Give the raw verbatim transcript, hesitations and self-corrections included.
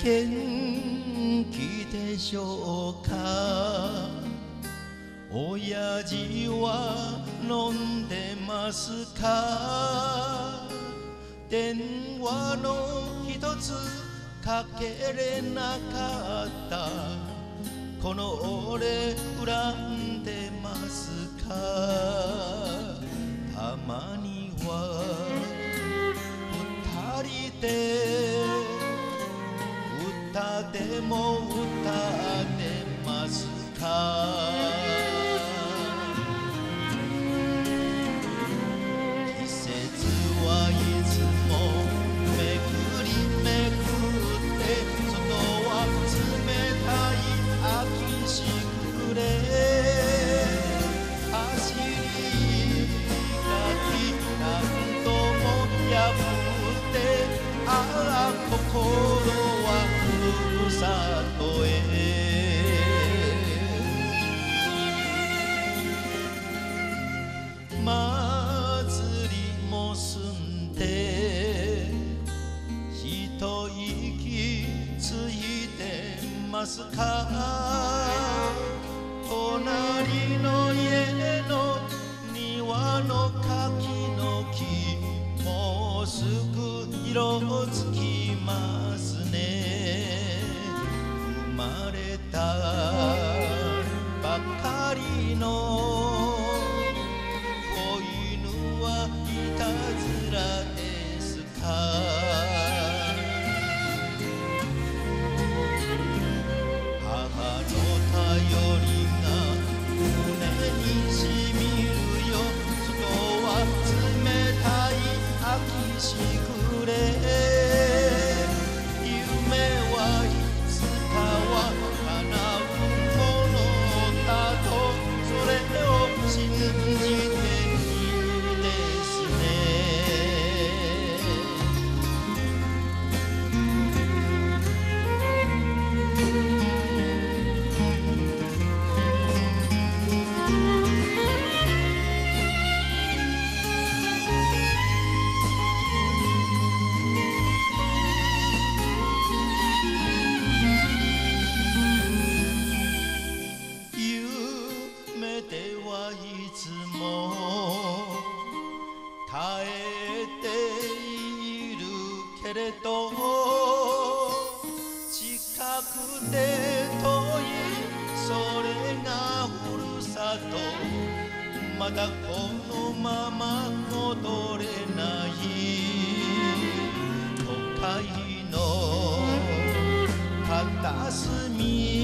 元気でしょうか。親父は飲んでますか。電話の一つかけれなかった。この俺恨んでますか。たまには二人で歌でも歌ってますか。季節はいつもめくりめくって外は冷たい秋しぐれ。走りがき何度も破ってああ心はふるさとへ。祭りも済んで一息ついてますか。隣の家の庭の柿の木もうすぐ色づきますね。生まれたばかりの子犬はいたずらですか。母の頼りが胸にしみるよ。外は冷たい秋しぐれ。夢はいつかは叶うものだとそれを信じているですね。夢ではいつも耐えているけれど近くて遠いそれがふるさと。まだこのまま戻れない都会の片隅